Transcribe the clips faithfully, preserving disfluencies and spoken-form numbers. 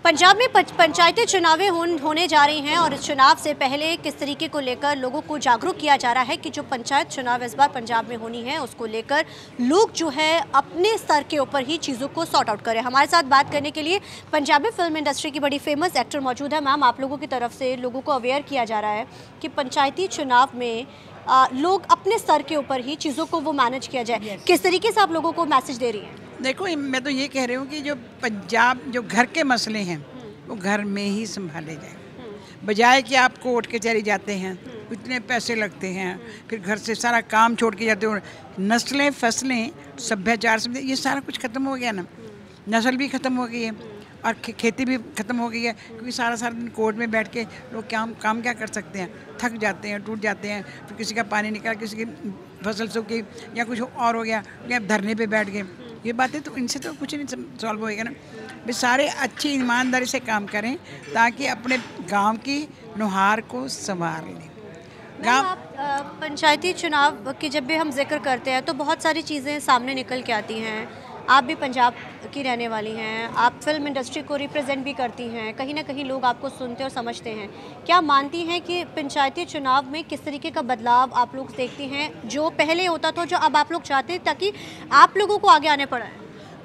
पंजाब में पंचायती चुनावें होने जा रही हैं और इस चुनाव से पहले किस तरीके को लेकर लोगों को जागरूक किया जा रहा है कि जो पंचायत चुनाव इस बार पंजाब में होनी है उसको लेकर लोग जो है अपने स्तर के ऊपर ही चीज़ों को सॉर्ट आउट करें। हमारे साथ बात करने के लिए पंजाबी फिल्म इंडस्ट्री की बड़ी फेमस एक्टर मौजूद है। मैम, आप लोगों की तरफ से लोगों को अवेयर किया जा रहा है कि पंचायती चुनाव में आ, लोग अपने स्तर के ऊपर ही चीज़ों को वो मैनेज किया जाए। yes. किस तरीके से आप लोगों को मैसेज दे रही हैं? देखो, मैं तो ये कह रही हूँ कि जो पंजाब जो घर के मसले हैं वो घर में ही संभाले जाए, बजाय कि आप कोर्ट कचहरी जाते हैं, इतने पैसे लगते हैं, फिर घर से सारा काम छोड़ के जाते हो। नस्लें फसलें सभ्याचार से ये सारा कुछ ख़त्म हो गया ना, नस्ल भी ख़त्म हो गई है और खे, खेती भी ख़त्म हो गई है, क्योंकि सारा सारा दिन कोर्ट में बैठ के लोग काम काम क्या कर सकते हैं, थक जाते हैं, टूट जाते हैं। फिर किसी का पानी निकला, किसी की फसल सूखी या कुछ और हो गया, या धरने पे बैठ गए। ये बातें तो इनसे तो कुछ नहीं सॉल्व होएगा ना। वे सारे अच्छी ईमानदारी से काम करें ताकि अपने गांव की नुहार को संवार लें। गाँव पंचायती चुनाव की जब भी हम जिक्र करते हैं तो बहुत सारी चीज़ें सामने निकल के आती हैं। आप भी पंजाब की रहने वाली हैं, आप फिल्म इंडस्ट्री को रिप्रेजेंट भी करती हैं, कहीं ना कहीं लोग आपको सुनते और समझते हैं। क्या मानती हैं कि पंचायती चुनाव में किस तरीके का बदलाव आप लोग देखती हैं, जो पहले होता था, जो अब आप लोग चाहते हैं ताकि आप लोगों को आगे आने पड़ा है?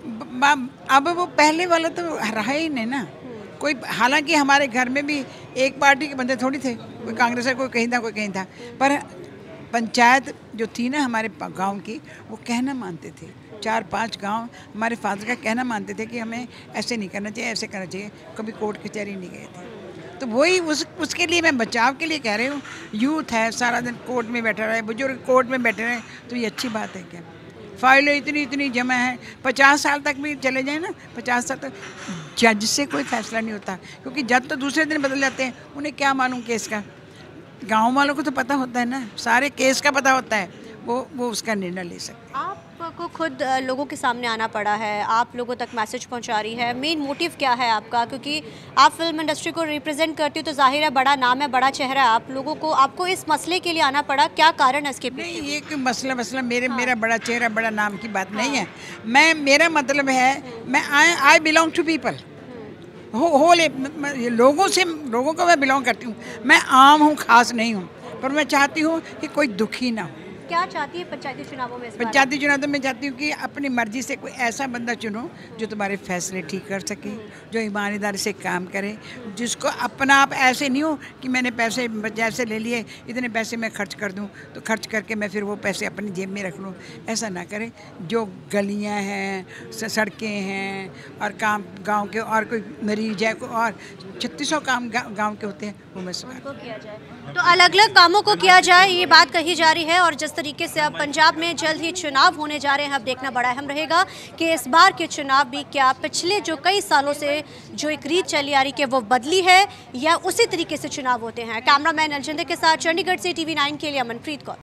अब वो पहले वाला तो रहा ही नहीं ना कोई। हालांकि हमारे घर में भी एक पार्टी के बंदे थोड़ी थे, कोई कांग्रेस है, कोई कहीं था, कोई कहीं था, पर पंचायत जो थी ना हमारे गांव की, वो कहना मानते थे। चार पांच गांव हमारे फादर का कहना मानते थे कि हमें ऐसे नहीं करना चाहिए, ऐसे करना चाहिए। कभी कोर्ट कचहरी नहीं गए थे। तो वही उस उसके लिए मैं बचाव के लिए कह रही हूँ। यूथ है, सारा दिन कोर्ट में बैठा रहे, बुजुर्ग कोर्ट में बैठे रहे, तो ये अच्छी बात है क्या? फाइलें इतनी इतनी जमा है, पचास साल तक भी चले जाए ना, पचास साल तक जज से कोई फैसला नहीं होता, क्योंकि जज तो दूसरे दिन बदल जाते हैं। उन्हें क्या मालूम केस का? गांव वालों को तो पता होता है ना, सारे केस का पता होता है, वो वो उसका निर्णय ले सकते हैं। आपको खुद लोगों के सामने आना पड़ा है, आप लोगों तक मैसेज पहुंचा रही है, मेन मोटिव क्या है आपका? क्योंकि आप फिल्म इंडस्ट्री को रिप्रेजेंट करती हो तो जाहिर है बड़ा नाम है, बड़ा चेहरा है, आप लोगों को आपको इस मसले के लिए आना पड़ा, क्या कारण है इसके पीछे? नहीं, ये कोई मसला मसला मेरे हाँ। मेरा बड़ा चेहरा बड़ा नाम की बात हाँ। नहीं है। मैं मेरा मतलब है, मैं I I belong to people, हो हो ले लोगों से, लोगों को मैं बिलोंग करती हूँ। मैं आम हूँ, खास नहीं हूँ, पर मैं चाहती हूँ कि कोई दुखी ना हो। क्या चाहती है पंचायती चुनावों में? पंचायती चुनाव में चाहती हूँ कि अपनी मर्जी से कोई ऐसा बंदा चुनो जो तुम्हारे फैसले ठीक कर सके, जो ईमानदारी से काम करे, जिसको अपना आप ऐसे नहीं हो कि मैंने पैसे जैसे ले लिए, इतने पैसे मैं खर्च कर दूँ तो खर्च करके मैं फिर वो पैसे अपनी जेब में रख लूँ। ऐसा ना करे। जो गलियाँ हैं, सड़कें हैं और काम गाँव के, और कोई मरीज है और छत्तीसों काम गाँव के होते हैं, वो मैं उनको किया जाए। तो अलग अलग कामों को किया जाए, ये बात कही जा रही है। और जिस तरीके से अब पंजाब में जल्द ही चुनाव होने जा रहे हैं, अब देखना बड़ा अहम रहेगा कि इस बार के चुनाव भी क्या पिछले जो कई सालों से जो एक रीत चली आ रही है वो बदली है या उसी तरीके से चुनाव होते हैं। कैमरामैन अलजिंदर के साथ चंडीगढ़ से टीवी नाइन के लिए अमनप्रीत कौर।